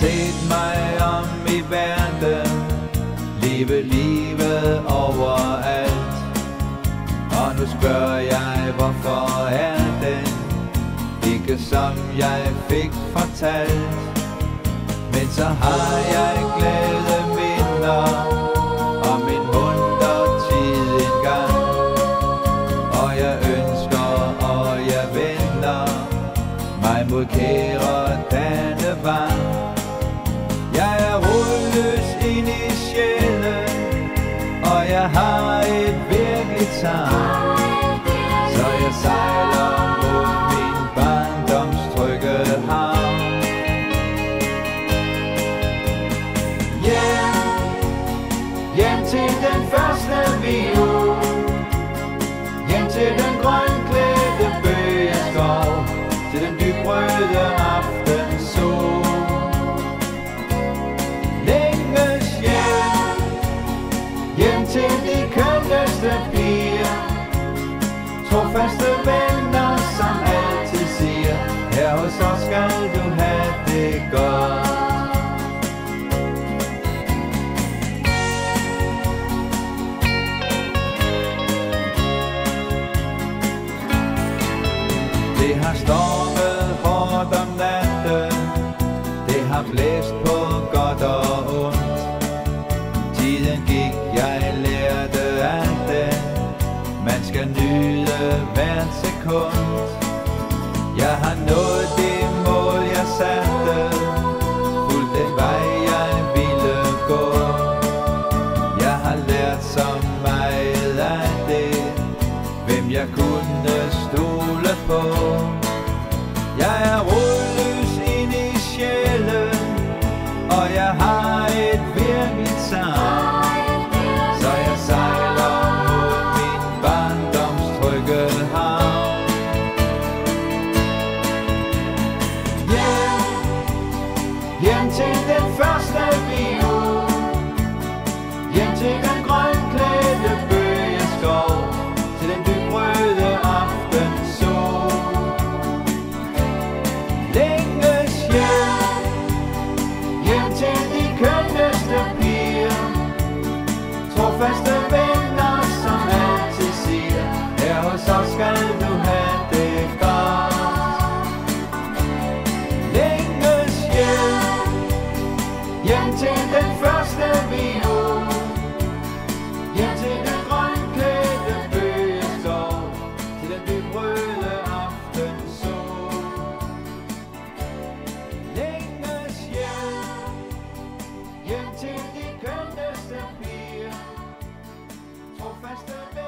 set mig om i verden, leve livet overalt. Og nu spørger jeg, hvorfor er den ikke som jeg fik fortalt. Men så har jeg glæde minder om en munter tid engang. Og jeg ønsker, og jeg vender mig mod kære Dannevang. Jeg er rodløs ind i sjælen, og jeg har et virkeligt savn. Så jeg sejler mod min barndoms trygge havn. Hjem til den første viol, hjem til den grønklædte bøgeskov, til den dybrøde aftensol. Længes hjem, hjem til de kønneste piger, trofaste venner, som altid siger, her hos os skal du have det godt. Det har stormet hårdt om natten, det har blæst på godt og ondt. Tiden gik, jeg lærte alt det, man skal nyde hvert sekund. Jeg har nået det mål, jeg satte, fulgt den vej, jeg ville gå. Jeg har lært så meget af det, hvem jeg kunne stole på. Jeg er rodløs ind i sjælen, og jeg har et virkeligt savn. Så jeg sejler mod min barndoms trygge havn. Hjem til den første viol, hjem til den grønklædte bøgeskov, til den dybrøde aftensol. Længes hjem, hjem til de kønneste piger, trofaste venner, som altid siger, her hos os skal du have det godt. Længes hjem, hjem til den første viol, hjem til den grønklædte bøgeskov, til den dybrøde aftensol. Længes hjem, hjem til de kønneste piger, trofaste venner.